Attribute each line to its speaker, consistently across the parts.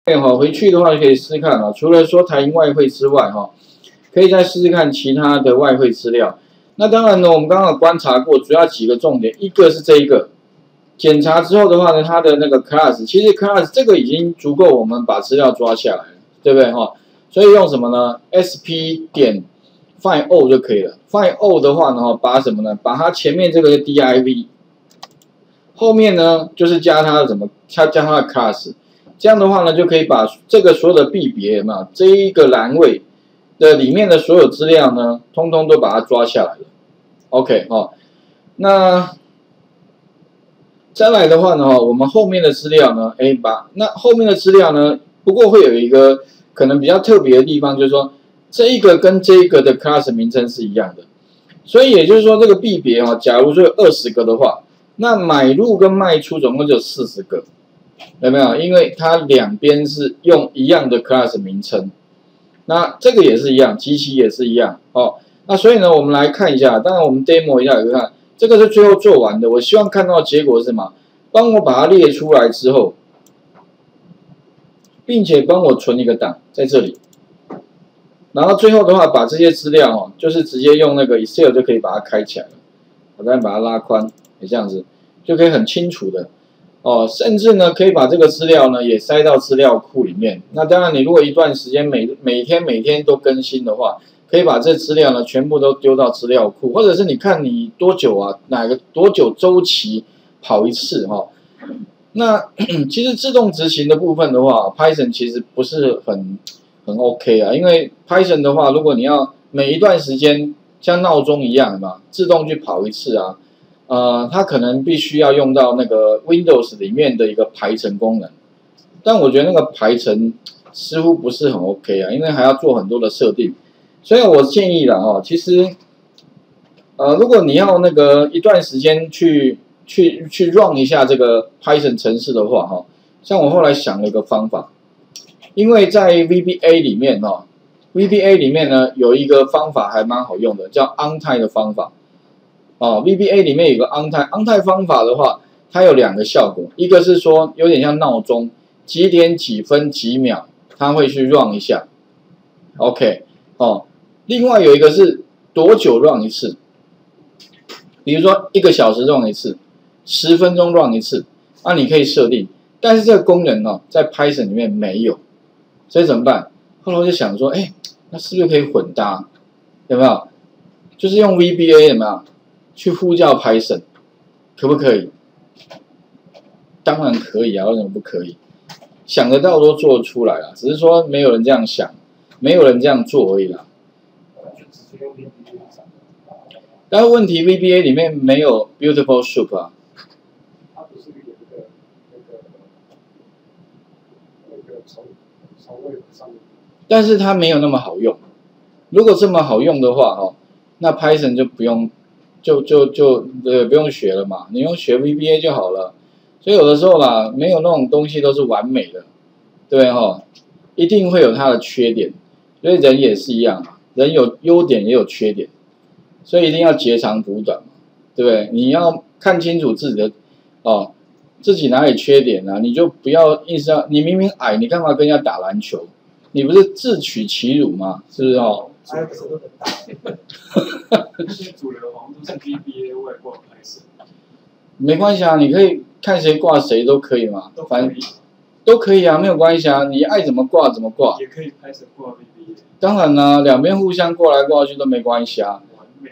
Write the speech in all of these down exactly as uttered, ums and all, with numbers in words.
Speaker 1: 哈，回去的话可以试试看啊。除了说台银外汇之外，哈，可以再试试看其他的外汇资料。那当然呢，我们刚刚有观察过，主要几个重点，一个是这一个，检查之后的话呢，它的那个 class， 其实 class 这个已经足够我们把资料抓下来了，对不对哈？所以用什么呢 ？sp 点 find all 就可以了。find all 的话呢，把什么呢？把它前面这个 div， 后面呢就是加它的什么？加加它的 class。这样的话呢，就可以把这个所有的币别嘛，这一个栏位的里面的所有资料呢，通通都把它抓下来了。OK 哈、哦，那再来的话呢，我们后面的资料呢，哎，把那后面的资料呢，不过会有一个可能比较特别的地方，就是说这一个跟这一个的 class 名称是一样的，所以也就是说这个币别哈、哦，假如说有二十个的话，那买入跟卖出总共就有四十个。有没有？因为它两边是用一样的 class 名称，那这个也是一样，机器也是一样哦。那所以呢，我们来看一下，当然我们 demo 一下，有看这个是最后做完的。我希望看到的结果是什么？帮我把它列出来之后，并且帮我存一个档在这里，然后最后的话，把这些资料哦，就是直接用那个 Excel 就可以把它开起来了。我再把它拉宽，也这样子，就可以很清楚的。哦，甚至呢，可以把这个资料呢也塞到资料库里面。那当然，你如果一段时间每每天每天都更新的话，可以把这资料呢全部都丢到资料库，或者是你看你多久啊，哪个多久周期跑一次哈、哦。那其实自动执行的部分的话 ，Python 其实不是很很 OK 啊，因为 Python 的话，如果你要每一段时间像闹钟一样嘛，自动去跑一次啊。呃，它可能必须要用到那个 Windows 里面的一个排程功能，但我觉得那个排程似乎不是很 OK 啊，因为还要做很多的设定，所以我建议了哦，其实，呃，如果你要那个一段时间去去去 run 一下这个 Python 程式的话，哈、哦，像我后来想了一个方法，因为在 V B A 里面哦 ，V B A 里面呢有一个方法还蛮好用的，叫 OnTime 的方法。哦 ，V B A 里面有个 OnTime，OnTime 方法的话，它有两个效果，一个是说有点像闹钟，几点几分几秒它会去 run 一下 ，OK， 哦，另外有一个是多久 run 一次，比如说一个小时 run 一次，十分钟 run 一次，那、啊、你可以设定，但是这个功能哦，在 Python 里面没有，所以怎么办？后来我就想说，哎，那是不是可以混搭？有没有？就是用 V B A 有没有？去呼叫 Python 可不可以？当然可以啊，为什么不可以？想得到都做得出来啊，只是说没有人这样想，没有人这样做而已啦。但是问题 V B A 里面没有 Beautiful Soup 啊。它不是有那个那个那个从从位上面。但是它没有那么好用。如果这么好用的话，哦，那 Python 就不用。就就就呃不用学了嘛，你用学 V B A 就好了。所以有的时候啦，没有那种东西都是完美的，对不对哈？一定会有它的缺点，所以人也是一样嘛，人有优点也有缺点，所以一定要截长补短嘛，对不对？你要看清楚自己的哦，自己哪里缺点啊，你就不要硬是要，你明明矮，你干嘛跟人家打篮球？你不是自取其辱吗？是不是哦？
Speaker 2: 还有都很大。那些主流好像都是 V B A 外挂拍摄。
Speaker 1: 没关系啊，你可以看谁挂谁都可以嘛，反正都可以啊，没有关系啊，你爱怎么挂怎么挂。
Speaker 2: 也可以拍成挂 V B A。
Speaker 1: 当然啦、啊，两边互相挂来挂去都没关系啊。
Speaker 2: 完美。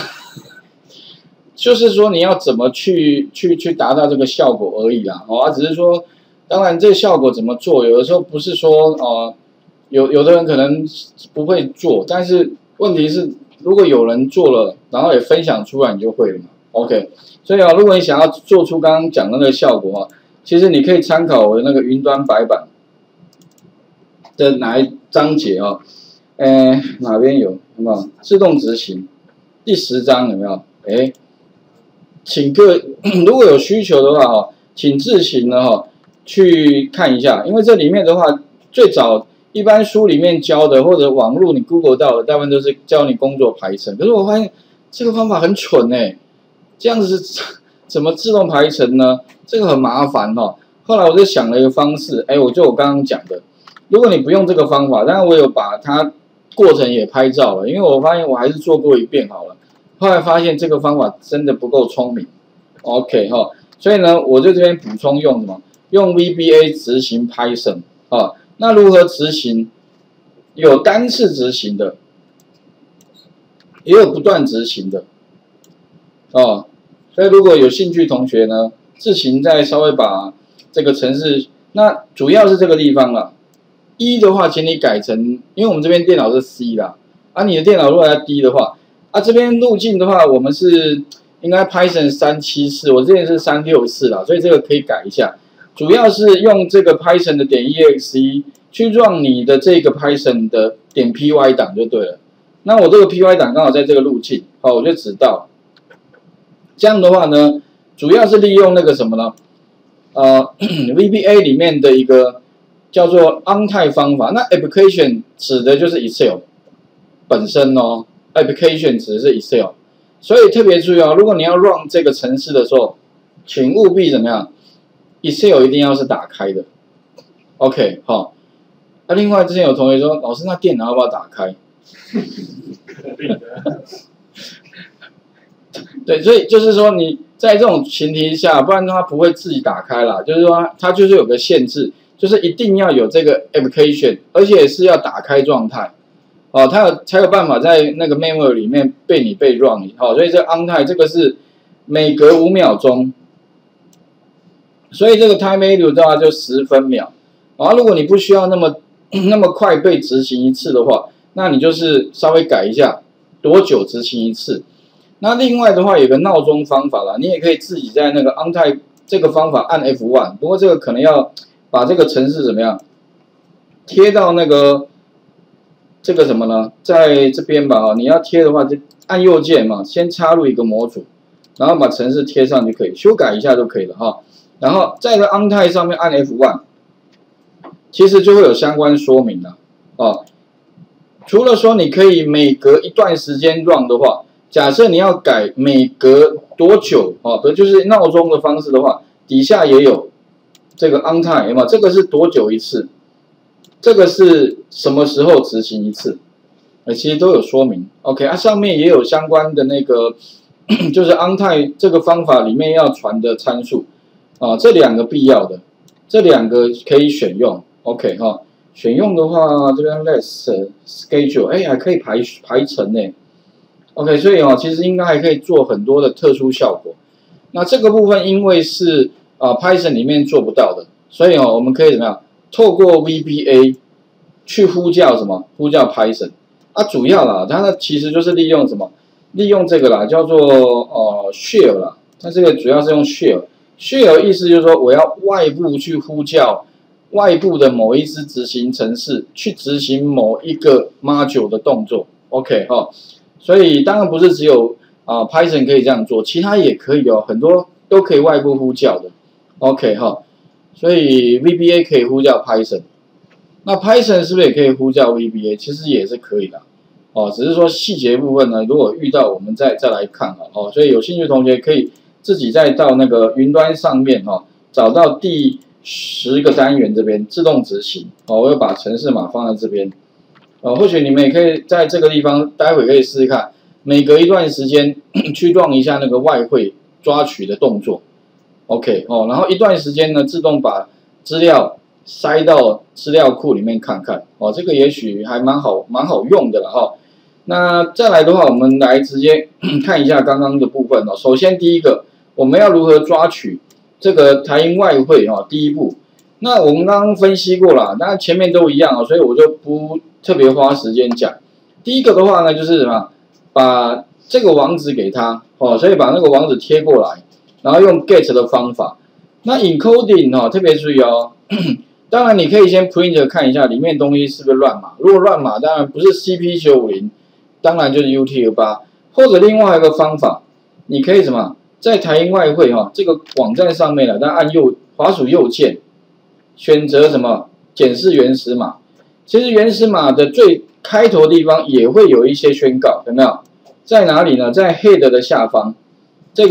Speaker 1: 就是说你要怎么去去去达到这个效果而已啦，哦，啊，只是说，当然这个效果怎么做，有的时候不是说哦、呃，有有的人可能不会做，但是问题是。如果有人做了，然后也分享出来，你就会了嘛。OK， 所以啊，如果你想要做出刚刚讲的那个效果啊，其实你可以参考我的那个云端白板的哪一章节啊？哎，哪边有？有没有自动执行？第十章有没有？哎，请各如果有需求的话哈，请自行的哈去看一下，因为这里面的话，最早。一般书里面教的，或者网络你 Google 到的，大部分都是教你工作排程。可是我发现这个方法很蠢哎，这样子是怎么自动排程呢？这个很麻烦哈、哦。 后来我就想了一个方式，哎，我就我刚刚讲的，如果你不用这个方法，当然我有把它过程也拍照了，因为我发现我还是做过一遍好了。后来发现这个方法真的不够聪明 ，OK 哈、哦，所以呢，我就这边补充用什么？用 V B A 执行 Python 啊、哦，那如何执行？有单次执行的，也有不断执行的，哦，所以如果有兴趣同学呢，自行再稍微把这个程式，那主要是这个地方了。一的话，请你改成，因为我们这边电脑是 C 啦，啊，你的电脑如果要 D 的话，啊，这边路径的话，我们是应该 Python 三七四，我这边是三六四啦，所以这个可以改一下。主要是用这个 Python 的点 exe 去让你的这个 Python 的点 py 档就对了。那我这个 py 档刚好在这个路径，好，我就指到。这样的话呢，主要是利用那个什么呢？呃 ，V B A 里面的一个叫做 onType 方法。那 application 指的就是 Excel 本身哦 ，application 指的是 Excel。所以特别注意哦，如果你要 run 这个程式的时候，请务必怎么样 ？Excel 一定要是打开的。OK， 好、哦。那、啊、另外之前有同学说，老师那电脑要不要打开？
Speaker 2: 肯定的。
Speaker 1: 对，所以就是说你在这种前提下，不然它不会自己打开啦。就是说它就是有个限制，就是一定要有这个 application， 而且是要打开状态，哦，它有才有办法在那个 memory 里面被你被 run， 好、哦，所以这 onType 这个是每隔五秒钟，所以这个 time value 的话就十分秒。然后如果你不需要那么那么快被执行一次的话，那你就是稍微改一下多久执行一次。那另外的话有个闹钟方法啦，你也可以自己在那个 onType 这个方法按 F 一， 不过这个可能要把这个程式怎么样贴到那个这个什么呢，在这边吧，你要贴的话就按右键嘛，先插入一个模组，然后把程式贴上就可以，修改一下就可以了哈。然后在这 onType 上面按 F 一， 其实就会有相关说明了哦。除了说你可以每隔一段时间 run 的话，假设你要改每隔多久哦，不就是闹钟的方式的话，底下也有这个 onType 有没有？这个是多久一次？这个是什么时候执行一次？哎，其实都有说明。OK， 啊，上面也有相关的那个，就是 onType 这个方法里面要传的参数啊，这两个必要的，这两个可以选用。OK 哈、哦，选用的话，这边 less schedule， 哎，还可以排排程呢。OK， 所以哦，其实应该还可以做很多的特殊效果。那这个部分因为是啊、呃、Python 里面做不到的，所以哦，我们可以怎么样？透过 V B A 去呼叫什么？呼叫 Python。啊，主要啦，它呢其实就是利用什么？利用这个啦，叫做呃 shell 啦。它这个主要是用 shell。shell 意思就是说，我要外部去呼叫外部的某一支执行程式去执行某一个 module 的动作。OK 哈、哦。所以当然不是只有啊 Python 可以这样做，其他也可以哦，很多都可以外部呼叫的。OK 哈、哦，所以 V B A 可以呼叫 Python， 那 Python 是不是也可以呼叫 V B A？ 其实也是可以的哦，只是说细节部分呢，如果遇到我们再再来看哦。所以有兴趣的同学可以自己再到那个云端上面哈、哦，找到第十个单元这边自动执行哦，我要把程式码放在这边。呃，或许你们也可以在这个地方，待会可以试试看，每隔一段时间去 run 一下那个外汇抓取的动作 ，OK 哦，然后一段时间呢，自动把资料塞到资料库里面看看哦，这个也许还蛮好蛮好用的了哈、哦。那再来的话，我们来直接看一下刚刚的部分哦。首先第一个，我们要如何抓取这个台银外汇哦？第一步，那我们刚刚分析过了，当然前面都一样哦，所以我就不特别花时间讲。第一个的话呢，就是什么，把这个网址给他哦，所以把那个网址贴过来，然后用 get 的方法。那 encoding 哦，特别注意哦。当然你可以先 print 看一下里面东西是不是乱码，如果乱码，当然不是 C P 九五零，当然就是 U T F 八，或者另外一个方法，你可以什么，在台银外汇哈、哦、这个网站上面呢，但按右滑鼠右键，选择什么检视原始码。其实原始码的最开头地方也会有一些宣告，有没有？在哪里呢？在 head 的下方，这个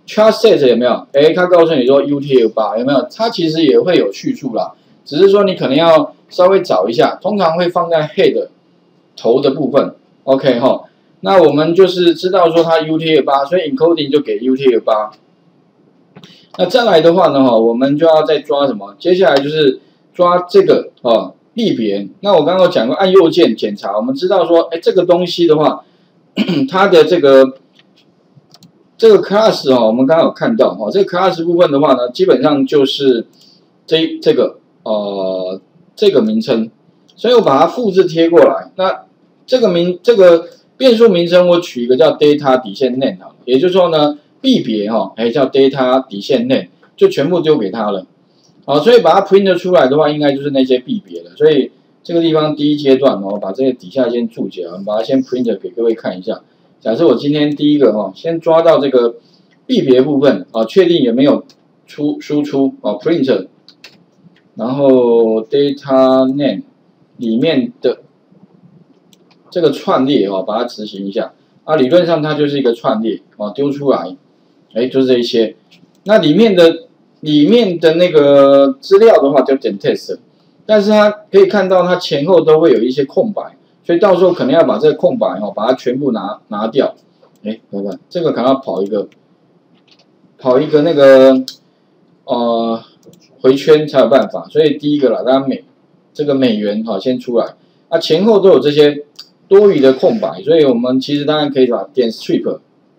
Speaker 1: chart set 有没有？哎，它告诉你说 U T F 八有没有？它其实也会有叙述啦，只是说你可能要稍微找一下，通常会放在 head 头的部分。OK 哈，那我们就是知道说它 U T F 八，所以 encoding 就给 U T F 八。那再来的话呢，哈，我们就要再抓什么？接下来就是抓这个哦，类别。那我刚刚讲过，按右键检查，我们知道说，哎，这个东西的话，它的这个这个 class 哦，我们刚刚有看到哈，这个 class 部分的话呢，基本上就是这这个呃这个名称，所以我把它复制贴过来。那这个名这个变数名称，我取一个叫 data 底线 name 好了，也就是说呢。币别哈，哎叫 data 底线内，就全部丢给他了，好，所以把它 print 出来的话，应该就是那些币别了。所以这个地方第一阶段哦，把这个底下先注解，我们把它先 print 给各位看一下。假设我今天第一个哈，先抓到这个币别部分啊，确定有没有出输出啊 print， 然后 data name 里面的这个串列哦，把它执行一下啊，理论上它就是一个串列啊，丢出来。哎，就是这一些，那里面的里面的那个资料的话叫点 test， 但是它可以看到它前后都会有一些空白，所以到时候可能要把这个空白哦，把它全部拿拿掉。哎，看看这个可能要跑一个跑一个那个呃回圈才有办法，所以第一个啦，大家美这个美元哈先出来，啊前后都有这些多余的空白，所以我们其实当然可以把点 strip。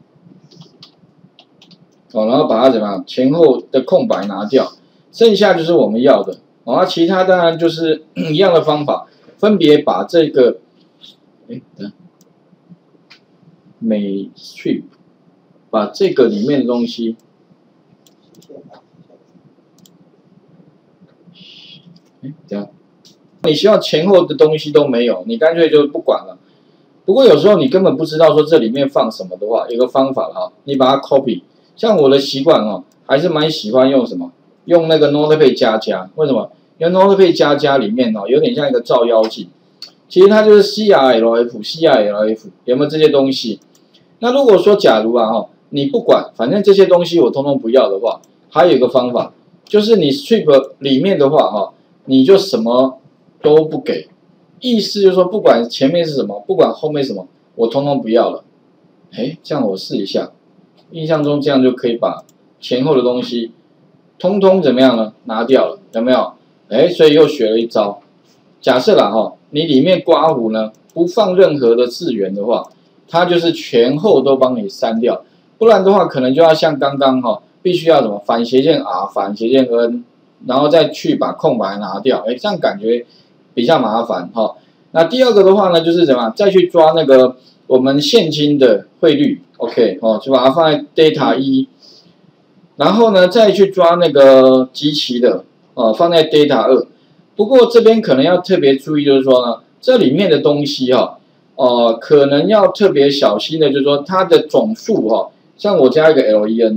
Speaker 1: 哦，然后把它怎么样前后的空白拿掉，剩下就是我们要的。哦，那其他当然就是一样的方法，分别把这个，哎，等，美 strip， 把这个里面的东西，哎，等下，你希望前后的东西都没有，你干脆就不管了。不过有时候你根本不知道说这里面放什么的话，有个方法哈，你把它 copy。像我的习惯哦，还是蛮喜欢用什么？用那个 Notepad 加加，为什么？因为 Notepad 加加里面哦，有点像一个照妖镜，其实它就是 C R L F、C R L F 有没有这些东西？那如果说假如啊哈，你不管，反正这些东西我通通不要的话，还有一个方法，就是你 strip 里面的话哈，你就什么都不给，意思就是说不管前面是什么，不管后面什么，我通通不要了。哎，这样我试一下。印象中这样就可以把前后的东西通通怎么样呢？拿掉了，有没有？哎，所以又学了一招。假设啦哈，你里面刮胡呢不放任何的字元的话，它就是前后都帮你删掉。不然的话，可能就要像刚刚哈，必须要怎么反斜线 R 反斜线 N， 然后再去把空白拿掉。哎，这样感觉比较麻烦哈。那第二个的话呢，就是怎么样？再去抓那个我们现金的汇率。OK 哦，就把它放在 data 一，然后呢再去抓那个集齐的哦，放在 data 二。不过这边可能要特别注意，就是说呢，这里面的东西哈、哦，呃，可能要特别小心的，就是说它的总数哈、哦，像我加一个 len，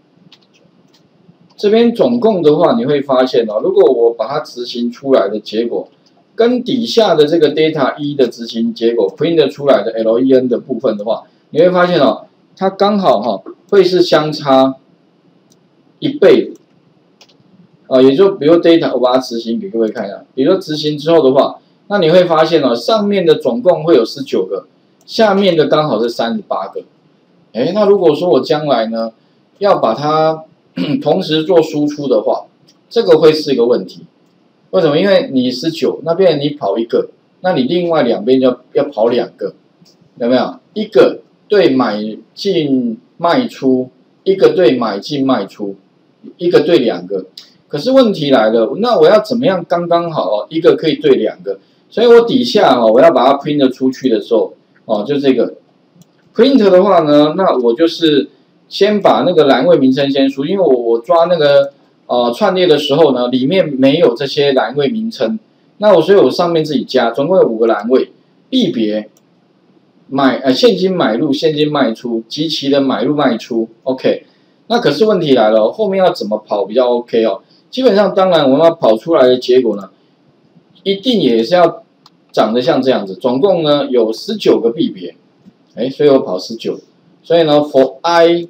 Speaker 1: 这边总共的话，你会发现哦，如果我把它执行出来的结果，跟底下的这个 data 一的执行结果 print 出来的 len 的部分的话，你会发现哦。它刚好哈、哦、会是相差一倍，啊、呃，也就比如 data 我把它执行给各位看一下，比如说执行之后的话，那你会发现哦，上面的总共会有十九个，下面的刚好是三十八个，哎，那如果说我将来呢要把它同时做输出的话，这个会是一个问题，为什么？因为你十九那边你跑一个，那你另外两边就要跑两个，有没有？一个对买进卖出，一个对买进卖出，一个对两个。可是问题来了，那我要怎么样刚刚好哦？一个可以对两个，所以我底下哦，我要把它 print 出去的时候，哦，就这个 print 的话呢，那我就是先把那个栏位名称先输，因为我我抓那个呃串列的时候呢，里面没有这些栏位名称，那我所以我上面自己加，总共有五个栏位，币别。买呃现金买入，现金卖出，集齐的买入卖出 ，OK。那可是问题来了，后面要怎么跑比较 OK 哦？基本上，当然我们要跑出来的结果呢，一定也是要长得像这样子。总共呢有十九个币别，哎，所以我跑十九。所以呢 ，for i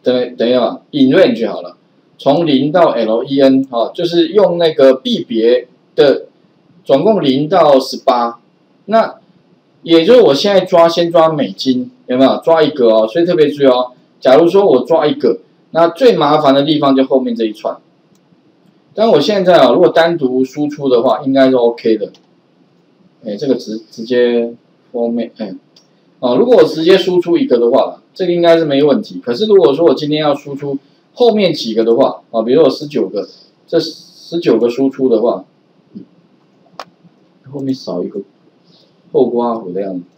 Speaker 1: 等等一下吧 ，in range 好了，从零到 len 哦，就是用那个币别的总共零到十八，那也就是我现在抓先抓美金有没有抓一个哦，所以特别注意哦。假如说我抓一个，那最麻烦的地方就后面这一串。但我现在啊，如果单独输出的话，应该是 OK 的。哎，这个直直接 format 哎，哦，如果我直接输出一个的话，这个应该是没问题。可是如果说我今天要输出后面几个的话，啊，比如说我十九个，这十九个输出的话，嗯、后面少一个后刮弧的样子。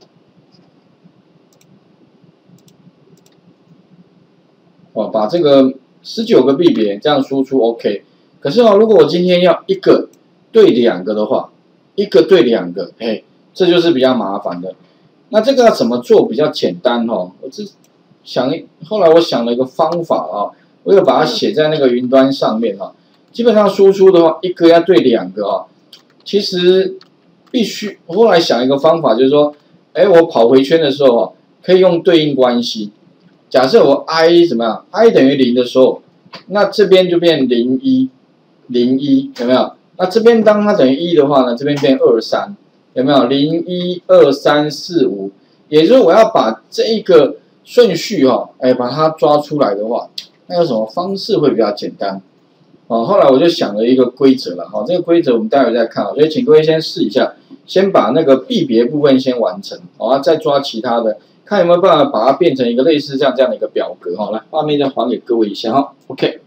Speaker 1: 哦，把这个十九个币别这样输出 OK。可是哦，如果我今天要一个对两个的话，一个对两个，哎，这就是比较麻烦的。那这个要怎么做比较简单哦？我这想后来我想了一个方法啊，我有把它写在那个云端上面哈。基本上输出的话，一个要对两个啊，其实必须我后来想一个方法，就是说，哎，我跑回圈的时候啊，可以用对应关系。假设我 i 怎么样 ，i 等于零的时候，那这边就变零一，零一有没有？那这边当它等于一的话呢，这边变二三，有没有？零一二三四五，也就是我要把这一个顺序哈、哦，哎，把它抓出来的话，那有什么方式会比较简单？哦，后来我就想了一个规则了，哈、哦，这个规则我们待会再看，所以请各位先试一下，先把那个币别部分先完成，好、哦，再抓其他的。看有没有办法把它变成一个类似这样这样的一个表格哈，来，画面再还给各位一下哈 ，OK。